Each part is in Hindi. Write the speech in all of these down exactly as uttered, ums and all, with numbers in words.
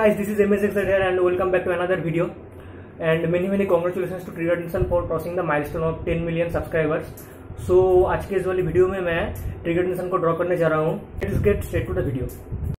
guys, this is MSxArt here and welcome back to another video. And many many congratulations to Triggered Insaan for crossing the milestone of ten million subscribers. So आज के इस वाली वीडियो में मैं Triggered Insaan को ड्रॉ करने जा रहा हूँ. Let's get straight to the video.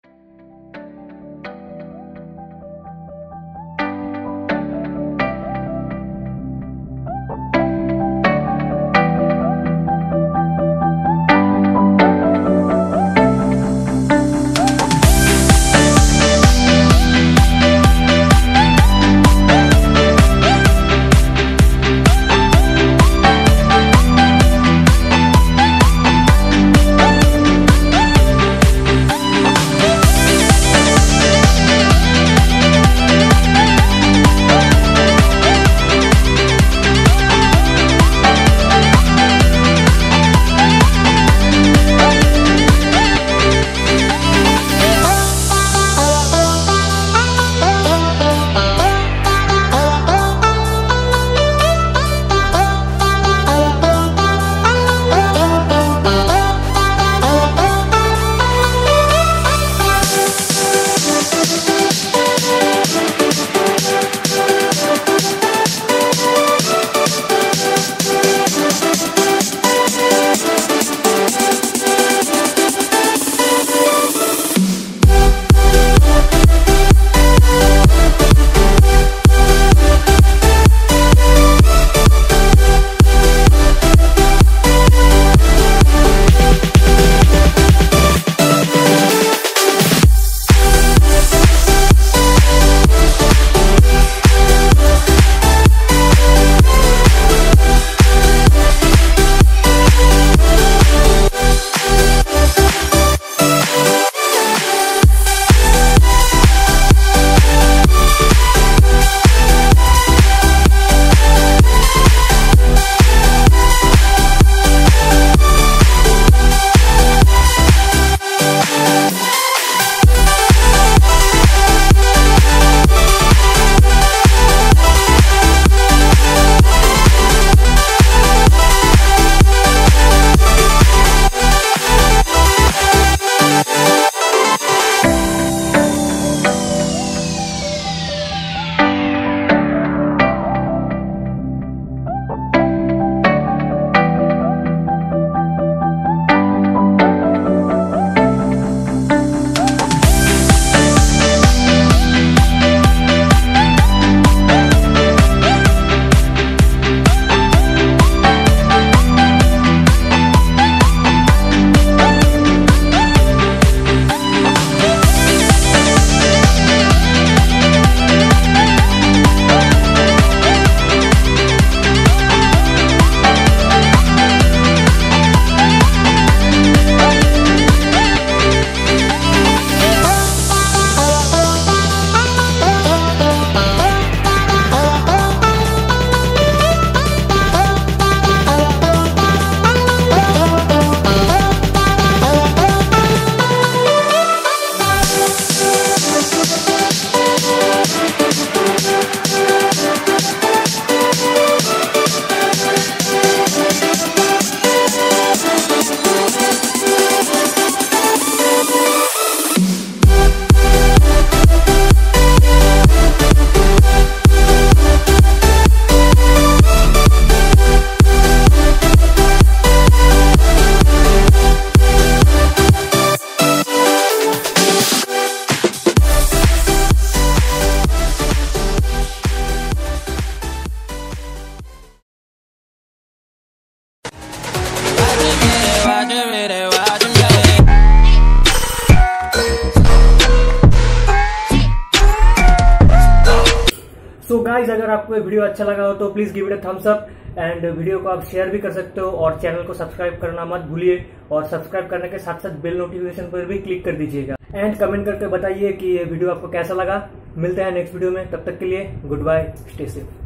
So guys, अगर आपको ये वीडियो अच्छा लगा हो तो please give it a thumbs up and video को आप शेयर भी कर सकते हो और चैनल को सब्सक्राइब करना मत भूलिए और सब्सक्राइब करने के साथ साथ बेल नोटिफिकेशन पर भी क्लिक कर दीजिएगा एंड कमेंट करके बताइए कि ये वीडियो आपको कैसा लगा. मिलते हैं नेक्स्ट वीडियो में, तब तक के लिए गुड बाय, स्टे सेफ.